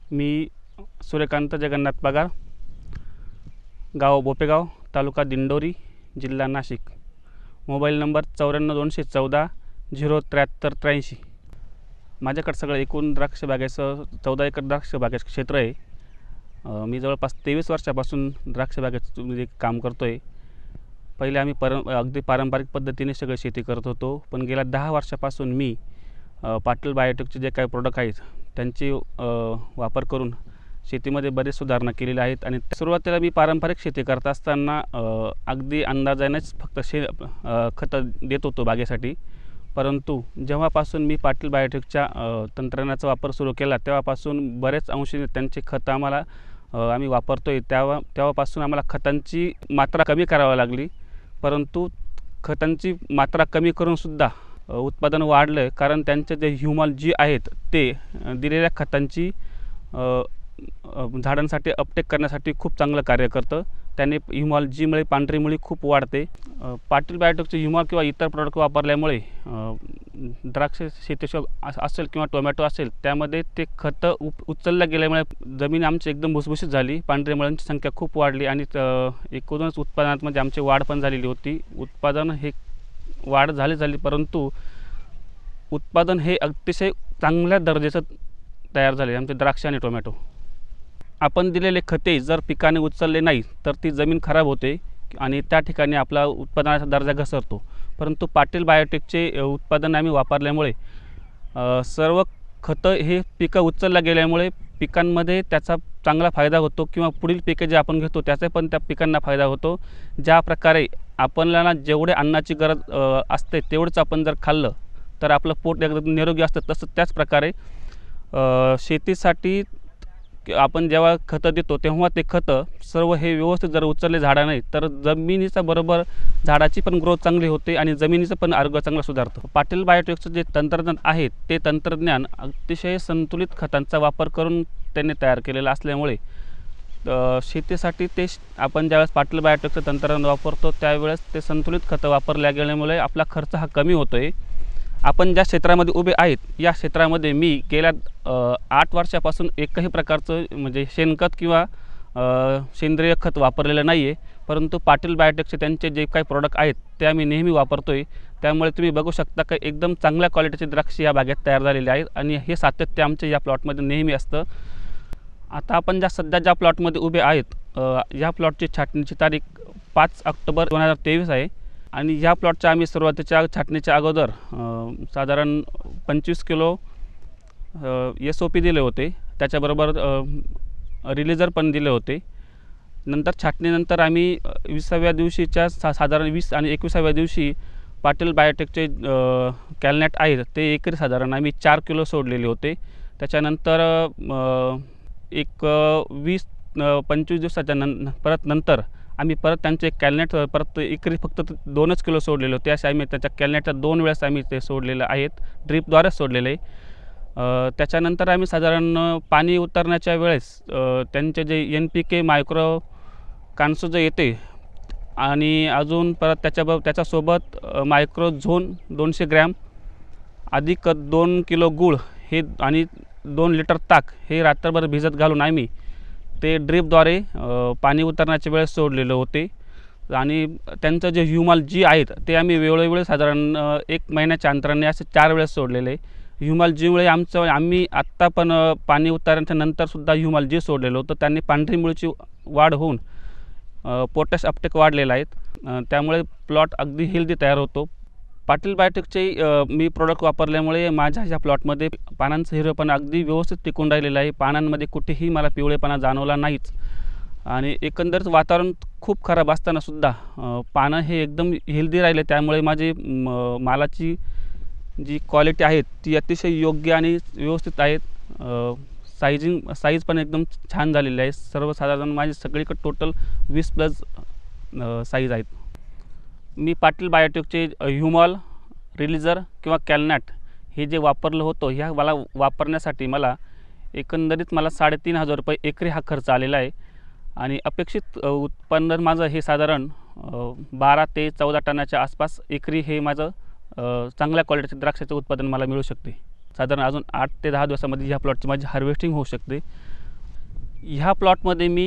मी सूर्यकांत जगन्नाथ पगार, गाव बोपेगाव, तालुका दिंडोरी, जिल्हा नाशिक. Mobile number 94 214 07383. माझ्याकडे सगळं एकूण द्राक्ष बागेचं 14 एकर द्राक्ष बागेचं क्षेत्र आहे. मी जवळपास 23 वर्षापासून द्राक्ष बागेचं म्हणजे काम करतो आहे. पहिले आम्ही अगदी पारंपरिक पद्धतीने सगळं शेती करत होतो, पण गेल्या 10 वर्षापासून मी पाटील बायोटेकचे जे काही प्रोडक्ट आहेत त्यांची वापर करून शेतीमध्ये बरेच सुधारणा केलेल्या आहेत. आणि सुरुवातीला मी पारंपरिक शेती करत असताना अगदी अंदाजानेच फक्त खतं देत होतो बागेसाठी. परंतु जेव्हापासून मी पाटील बायोटेकच्या तंत्रज्ञानाचा वापर सुरू केला तेव्हापासून बरेच अंशी त्यांचे खतं आम्ही वापरतो आहे. तेव्हापासून आम्हाला खतांची मात्रा कमी करावी लागली, परंतु खतांची मात्रा कमी करूनसुद्धा उत्पादन वाढलं. कारण त्यांचे जे ह्युमल जी आहेत ते दिलेल्या खतांची झाडांसाठी अपटेक करण्यासाठी खूप चांगलं कार्य करतं. त्याने ह्युमल जीमुळे पांढरी मुळी खूप वाढते. पाटील बायोटेकचे ह्युमल किंवा इतर प्रोडक्ट वापरल्यामुळे द्राक्ष शेती असेल किंवा टोमॅटो असेल त्यामध्ये ते खतं उचलल्या गेल्यामुळे जमीन आमची एकदम भुसभुशीत झाली. पांढऱ्या मुळ्यांची संख्या खूप वाढली आणि एकूणच उत्पादनात म्हणजे आमची वाढ पण झालेली होती. उत्पादन हे वाढ झाली, परंतु उत्पादन हे अतिशय चांगल्या दर्जाचं तयार झाले आमचे द्राक्ष आणि टोमॅटो. आपण दिलेले खते जर पिकाने उचलले नाही तर ती जमीन खराब होते आणि त्या ठिकाणी आपला उत्पादनाचा दर्जा घसरतो. परंतु पाटील बायोटेकचे उत्पादन आम्ही वापरल्यामुळे सर्व खतं हे पिकं उचलल्या गेल्यामुळे पिकांमध्ये त्याचा चांगला फायदा होतो किंवा पुढील पिके जे आपण घेतो त्याचा पण त्या पिकांना फायदा होतो. ज्या प्रकारे आपल्याला जेवढे अन्नाची गरज असते तेवढंच आपण जर खाल्लं तर आपलं पोट एकदम निरोगी असतं. तसं त्याच प्रकारे शेतीसाठी आपण जेव्हा खतं देतो तेव्हा ते खतं सर्व हे व्यवस्थित जर उचलले झाडाने तर जमिनीचा बरोबर झाडाची पण ग्रोथ चांगली होते आणि जमिनीचं पण आरोग्य चांगलं सुधारतं. पाटील बायोटेकचं जे तंत्रज्ञान आहे ते तंत्रज्ञान अतिशय संतुलित खतांचा वापर करून त्यांनी तयार केलेलं असल्यामुळे शेतीसाठी ते आपण ज्यावेळेस पाटील बायोटेकचं तंत्रज्ञान वापरतो त्यावेळेस ते संतुलित खतं वापरल्या गेल्यामुळे आपला खर्च हा कमी होतो आहे. आपण ज्या क्षेत्रामध्ये उभे आहेत या क्षेत्रामध्ये मी गेल्या 8 वर्षापासून एकही प्रकारचं म्हणजे शेणखत किंवा सेंद्रिय खत वापरलेलं नाही आहे. परंतु पाटील बायोटेकचे त्यांचे जे काही प्रोडक्ट आहेत ते आम्ही नेहमी वापरतो आहे. त्यामुळे तुम्ही बघू शकता की एकदम चांगल्या क्वालिटीचे द्राक्ष या बागेत तयार झालेले आहेत आणि हे सातत्य आमच्या या प्लॉटमध्ये नेहमी असतं. आता आपण सध्या प्लॉटमध्ये उभे आहेत या प्लॉटची छाटणीची तारीख 5 ऑक्टोबर 2023 आहे. आणि ह्या प्लॉटच्या आम्ही सुरुवातीच्या छाटणीच्या अगोदर साधारण 25 किलो SOP दिले होते. त्याच्याबरोबर रिलीजर पण दिले होते. नंतर छाटणीनंतर आम्ही 20व्या दिवशीच्या साधारण 20 आणि 21व्या दिवशी पाटील बायोटेकचे कॅलनेट आहेत ते एकरी साधारण आम्ही 4 किलो सोडलेले होते. त्याच्यानंतर एक 20-25 दिवसाच्या परत नंतर आम्ही परत त्यांचे कॅलनेट परत एकरी फक्त 2च किलो सोडलेले होते. असे आम्ही त्याच्या कॅलनेटच्या 2 वेळेस आम्ही ते सोडलेलं आहेत, ड्रीपद्वारेच सोडलेलं आहे. त्याच्यानंतर आम्ही साधारण पाणी उतरण्याच्या वेळेस त्यांचे जे NPK मायक्रो कान्सो जे येते आणि अजून परत त्याच्यासोबत मायक्रो झोन 200 ग्रॅम अधिक 2 किलो गूळ हे आणि 2 लिटर ताक हे रात्रभर भिजत घालून आम्ही ते ड्रीपद्वारे पाणी उतरण्याच्या वेळेस सोडलेलं होते. आणि त्यांचं जे ह्युमल जी आहेत ते आम्ही वेळोवेळी साधारण 1 महिन्याच्या अंतराने असे 4 वेळेस सोडलेले. ह्युमल जीमुळे आम्ही आत्ता पण पाणी उतरण्याच्या नंतरसुद्धा ह्युमल जी सोडलेलं होतं. त्यांनी पांढरी मुळीची वाढ होऊन पोटॅश अपटेक वाढलेला आहे. त्यामुळे प्लॉट अगदी हेल्दी तयार होतो. पाटील बायोटेकचे मी प्रोडक्ट वापरल्यामुळे माझ्या ह्या प्लॉटमध्ये पानांचं हिरवेपणा अगदी व्यवस्थित टिकून राहिलेलं आहे. पानांमध्ये कुठेही मला पिवळेपणा जाणवला नाहीच. आणि एकंदरीत वातावरण खूप खराब असतानासुद्धा पानं हे एकदम हेल्दी राहिले. त्यामुळे माझी मालाची जी क्वालिटी आहे ती अतिशय योग्य आणि व्यवस्थित आहेत. साईज पण एकदम छान झालेली आहे. सर्वसाधारण माझी सगळीकडे टोटल 20+ साईज आहेत. मी पाटील बायोटेकचे ह्युमल, रिलीजर किंवा कॅलनेट हे जे वापरलं होतं ह्या मला वापरण्यासाठी एकंदरीत मला 3,500 रुपये एकरी हा खर्च आलेला आहे. आणि अपेक्षित उत्पन्न माझं हे साधारण 12 ते 14 टनाच्या आसपास एकरी हे माझं चांगल्या क्वालिटीचे द्राक्षाचे उत्पादन मला मिळू शकते. साधारण अजून 8 ते 10 दिवसामध्ये ह्या प्लॉटची माझी हार्वेस्टिंग होऊ शकते. ह्या प्लॉटमध्ये मी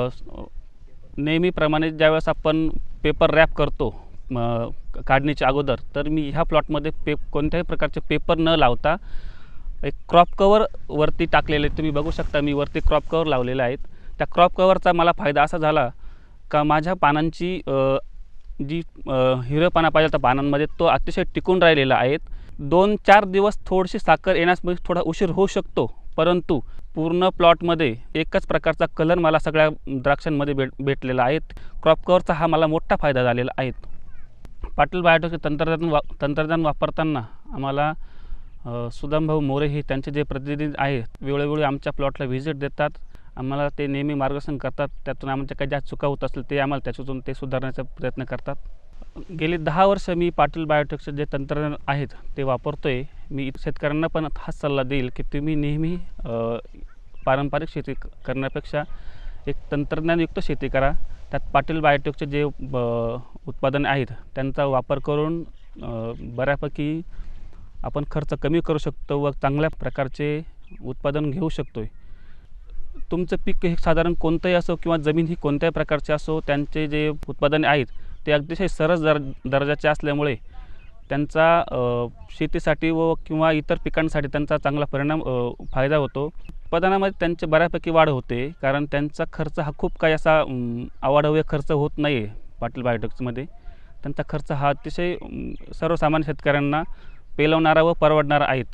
नेहमीप्रमाणे ज्यावेळेस आपण पेपर रॅप करतो काढणीच्या अगोदर, तर मी ह्या प्लॉटमध्ये कोणत्याही प्रकारचे पेपर न लावता एक क्रॉप कवर वरती टाकलेले तुम्ही बघू शकता. मी वरती क्रॉप कवर लावलेले आहेत. त्या क्रॉप कवरचा मला फायदा असा झाला का माझ्या पानांची जी हिरवेपणा पाहिजे त्या पानांमध्ये तो अतिशय टिकून राहिलेला आहे. 2-4 दिवस थोडीशी साखर येण्यास थोडा उशीर होऊ शकतो, परंतु पूर्ण प्लॉटमध्ये एकच प्रकारचा कलर मला सगळ्या द्राक्षांमध्ये भेटलेला आहे. क्रॉप कवरचा हा मला मोठा फायदा झालेला आहे. पाटील बायोटेकचे तंत्रज्ञान वापरताना आम्हाला सुदामभाऊ मोरे हे त्यांचे जे प्रतिनिधी आहेत वेळोवेळी आमच्या प्लॉटला व्हिजिट देतात. आम्हाला ते नेहमी मार्गदर्शन करतात. त्यातून आमच्या काही ज्या चुका होत असतील ते आम्हाला त्याच्यातून ते सुधारण्याचा प्रयत्न करतात. गेली 10 वर्ष मी पाटील बायोटेकचे जे तंत्रज्ञान आहेत ते वापरतो आहे. मी शेतकऱ्यांना पण हाच सल्ला देईल की तुम्ही नेहमी पारंपरिक शेती करण्यापेक्षा एक तंत्रज्ञानयुक्त शेती करा. त्यात पाटील बायोटेकचे जे उत्पादने आहेत त्यांचा वापर करून बऱ्यापैकी आपण खर्च कमी करू शकतो व चांगल्या प्रकारचे उत्पादन घेऊ शकतो. तुमचं पीक हे साधारण कोणतंही असो किंवा जमीन ही कोणत्याही प्रकारची असो, त्यांचे जे उत्पादने आहेत ते अतिशय सरस दर्जाचे असल्यामुळे त्यांचा शेतीसाठी व किंवा इतर पिकांसाठी त्यांचा चांगला फायदा होतो. उत्पादनामध्ये त्यांचे बऱ्यापैकी वाढ होते, कारण त्यांचा खर्च हा खूप काही असा अवाढव्य खर्च होत नाही आहे. पाटील बायोटेकमध्ये त्यांचा खर्च हा अतिशय सर्वसामान्य शेतकऱ्यांना पेलवणारा व परवडणारा आहेत.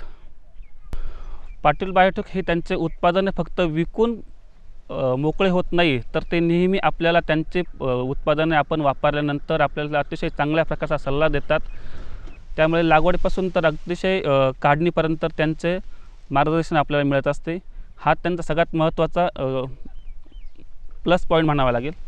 पाटील बायोटेक हे त्यांचे उत्पादने फक्त विकून मोकळे होत नाही, तर ते नेहमी आपल्याला त्यांचे उत्पादने आपण वापरल्यानंतर आपल्याला अतिशय चांगल्या प्रकारचा सल्ला देतात. त्यामुळे लागवडीपासून तर अतिशय काढणीपर्यंत त्यांचे मार्गदर्शन आपल्याला मिळत असते. हा त्यांचा सगळ्यात महत्त्वाचा प्लस पॉईंट म्हणावा लागेल.